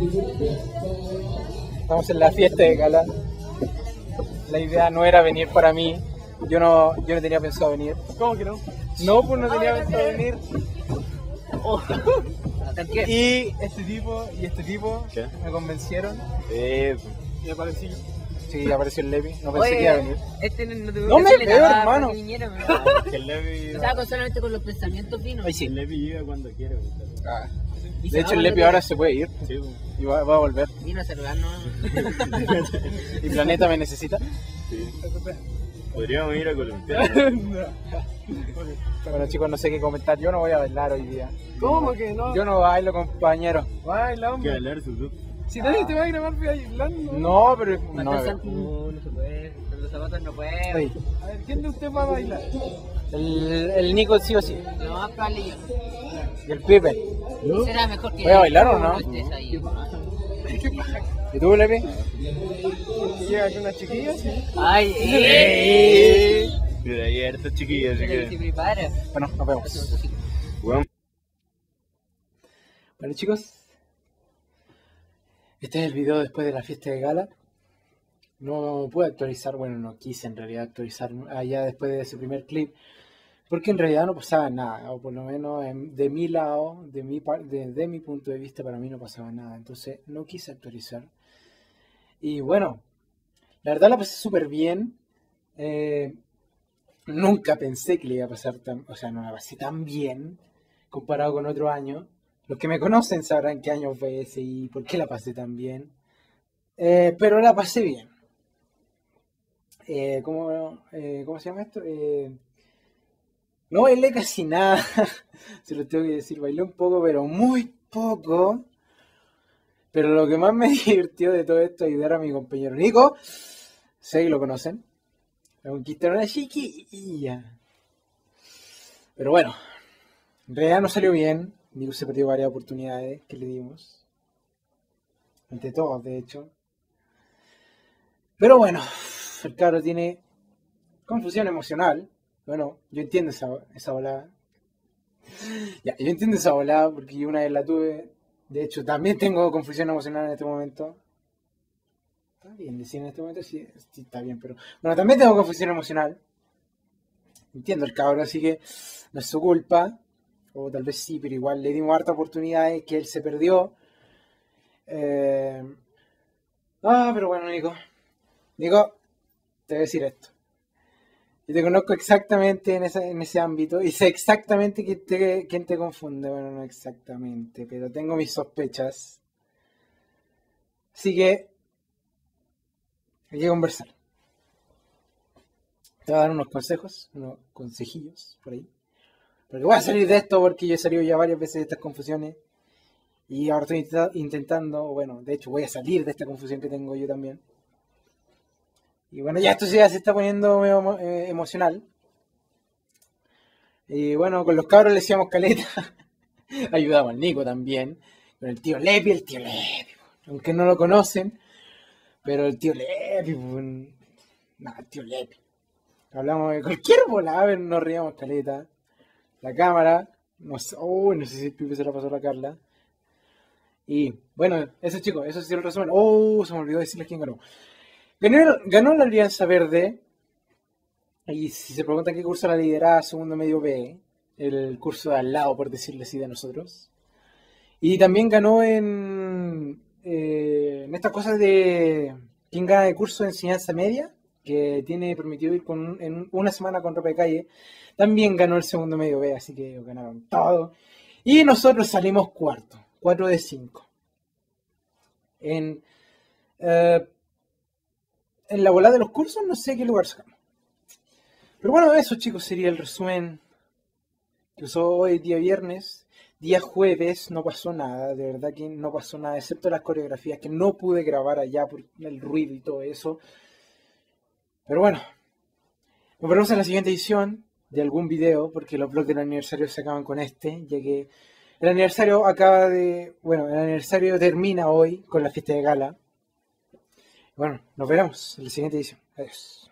Estamos en la fiesta de gala. La idea no era venir para mí. Yo no tenía pensado venir. ¿Cómo que no? No, pues no tenía pensado venir. Y este tipo ¿Qué? me convencieron. Y aparecí. Sí, apareció el Levi. No pensé que iba a venir. Este no tuvo No que me hacerle veo, nada hermano. para que viniera, Que el Levi. O sea, solamente con los pensamientos finos. Ay, sí. El Levi llega cuando quiere. Ah. Y De se hecho, va el Lepi cuando ahora se puede ir Sí, y va a volver. vino a saludarnos. Y Planeta me necesita. sí. Podríamos ir a Colombia. Bueno, chicos, no sé qué comentar. Yo no voy a bailar hoy día. ¿Cómo que no? Yo no bailo, compañero. Baila, Que hombre. bailar su look. Si nadie te va a grabar bailando. No, pero. No, No, no se puede. Con los zapatos no puede. Ay, A ver, ¿quién de ustedes va a bailar? el Nico sí o sí. Lo más probable yo. Y el Pipe. Será mejor que. ¿Voy a bailar o no? estés ahí. ¿Y tú, Lepi? Llega con una chiquilla, sí. Ay, Mira, ahí hay hartas chiquillas, así Se que. prepara. Bueno, nos vemos. Bueno, Bueno, chicos. Este es el video después de la fiesta de gala. No pude actualizar, bueno, no quise en realidad actualizar allá después de ese primer clip. Porque en realidad no pasaba nada, o por lo menos de mi lado, de mi punto de vista, para mí no pasaba nada. Entonces no quise actualizar. Y bueno, la verdad la pasé súper bien. Nunca pensé que le iba a pasar o sea, no la pasé tan bien comparado con otro año. Los que me conocen sabrán qué año fue ese y por qué la pasé tan bien. Pero la pasé bien. ¿Cómo se llama esto? No bailé casi nada, se lo tengo que decir, bailé un poco, pero muy poco. Pero lo que más me divirtió de todo esto es ayudar a mi compañero Nico, sé que lo conocen, me conquistaron una chiquilla. Pero bueno, en realidad no salió bien, Nico se perdió varias oportunidades que le dimos, entre todos de hecho. Pero bueno, el cabro tiene confusión emocional. Bueno, yo entiendo esa volada. Ya, yo entiendo esa volada porque yo una vez la tuve. De hecho, también tengo confusión emocional en este momento. Está bien decir en este momento, sí, sí está bien, pero... Bueno, también tengo confusión emocional. Entiendo el cabrón, así que no es su culpa. O tal vez sí, pero igual le dimos harta oportunidades que él se perdió. Pero bueno, Nico. Nico, te voy a decir esto. Yo te conozco exactamente en ese ámbito y sé exactamente quién te confunde. Bueno, no exactamente, pero tengo mis sospechas. Así que hay que conversar. Te voy a dar unos consejos, unos consejillos por ahí. Porque voy a salir de esto porque yo he salido ya varias veces de estas confusiones. Y ahora estoy intentando, bueno, de hecho voy a salir de esta confusión que tengo yo también. Y bueno, ya esto ya se está poniendo medio, emocional. Y bueno, con los cabros le decíamos caleta. Ayudamos al Nico también. Con el tío Lepi. Aunque no lo conocen. Pero el tío Lepi. Nada, el tío Lepi. Hablamos de cualquier volada, nos reíamos caleta. La cámara. No sé si el Pipe se la pasó a la Carla. Y bueno, eso chicos, eso ha sido el resumen. Se me olvidó decirles quién ganó. Ganó la Alianza Verde. Y si se preguntan qué curso la lideraba, segundo medio B, el curso de al lado, por decirlo así, de nosotros. Y también ganó en estas cosas de quién gana el curso de enseñanza media, que tiene permitido ir en una semana con ropa de calle. También ganó el segundo medio B, así que ganaron todo. Y nosotros salimos cuarto, 4 de 5. En la volada de los cursos no sé qué lugar sacamos. Pero bueno, eso chicos sería el resumen que usó hoy día viernes. Día jueves no pasó nada, de verdad que no pasó nada, excepto las coreografías que no pude grabar allá por el ruido y todo eso. Pero bueno, nos veremos en la siguiente edición de algún video, porque los vlogs del aniversario se acaban con este, ya que el aniversario el aniversario termina hoy con la fiesta de gala. Bueno, nos veremos en la siguiente edición. Adiós.